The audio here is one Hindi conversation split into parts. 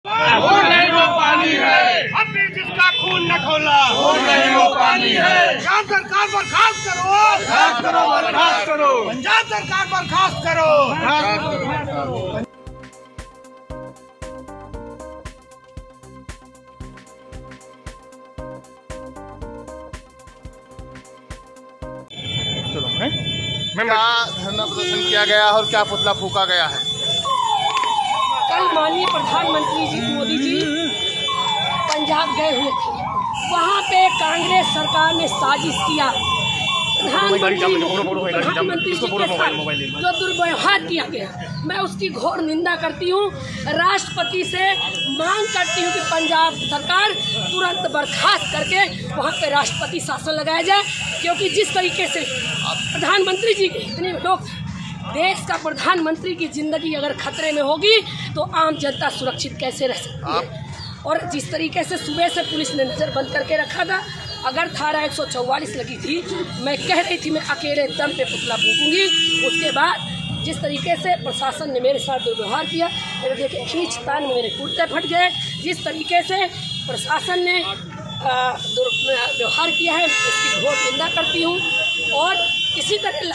खून नहीं वो पानी है, हमने जिसका खून न खोला खून नहीं वो पानी है। पंजाब सरकार बर्खास्त करो, बर्खास्त करो, बर्खास्त करो, पंजाब सरकार बर्खास्त करो। क्या धरना प्रदर्शन किया गया और क्या पुतला फूका गया है? कल माननीय प्रधानमंत्री जी मोदी जी पंजाब गए हुए थे। वहाँ पे कांग्रेस सरकार ने साजिश किया, प्रधानमंत्री जी के साथ जो दुर्व्यवहार किया गया, मैं उसकी घोर निंदा करती हूँ। राष्ट्रपति से मांग करती हूँ कि पंजाब सरकार तुरंत बर्खास्त करके वहाँ पे राष्ट्रपति शासन लगाया जाए, क्योंकि जिस तरीके से प्रधानमंत्री जी इतने लोग, देश का प्रधानमंत्री की जिंदगी अगर खतरे में होगी तो आम जनता सुरक्षित कैसे रह सकती है। और जिस तरीके से सुबह से पुलिस ने नज़र बंद करके रखा था, अगर धारा 144 लगी थी, मैं कह रही थी मैं अकेले दम पे पुतला फूकूंगी। उसके बाद जिस तरीके से प्रशासन ने मेरे साथ दुर्व्यवहार किया, मेरे देखिए खींचतान में मेरे कुर्ते फट गए। जिस तरीके से प्रशासन ने दुर्व्यवहार किया है, इसकी घोर निंदा करती हूँ। और इसी तरह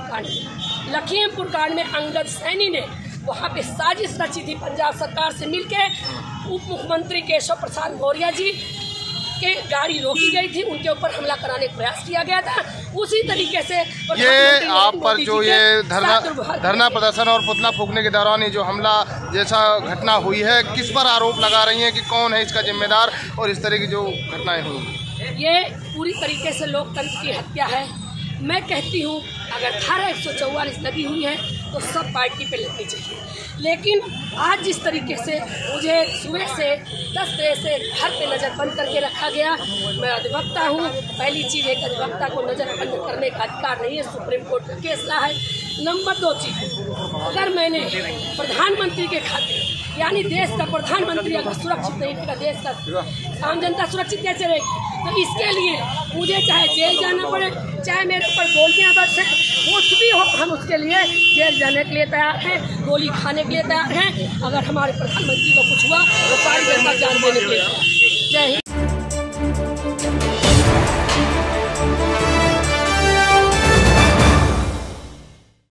लखीमपुर कांड में अंगद सैनी ने वहाँ पे साजिश रची थी पंजाब सरकार से मिलके। उप मुख्यमंत्री केशव प्रसाद मौर्य जी के गाड़ी रोकी गई थी, उनके ऊपर हमला कराने का प्रयास किया गया था। उसी तरीके से ये आप पर जो ये धरना प्रदर्शन और पुतला फूकने के दौरान ये जो हमला जैसा घटना हुई है, किस पर आरोप लगा रही हैं कि कौन है इसका जिम्मेदार और इस तरह की जो घटनाएं हुई? ये पूरी तरीके से लोकतंत्र की हत्या है। मैं कहती हूँ अगर धारा 144 लगी हुई है तो सब पार्टी पे लगनी चाहिए, लेकिन आज जिस तरीके से मुझे सुबह से 10 बजे से घर पे नज़र बंद करके रखा गया, मैं अधिवक्ता हूँ। पहली चीज़, एक अधिवक्ता को नज़र बंद करने का अधिकार नहीं है, सुप्रीम कोर्ट का फैसला है। नंबर 2 चीज़, अगर मैंने प्रधानमंत्री के खाते यानी देश का प्रधानमंत्री अगर सुरक्षित नहीं रहेगा, देश का आम जनता सुरक्षित कैसे रहेगी? तो इसके लिए मुझे चाहे जेल जाना पड़े, चाहे मेरे ऊपर गोलियां बरसें, कुछ भी हो, हम उसके लिए जेल जाने के लिए तैयार हैं, गोली खाने के लिए तैयार हैं। अगर हमारे प्रधानमंत्री को कुछ हुआ तो सारी जनता जान देने के लिए। जय हिंद।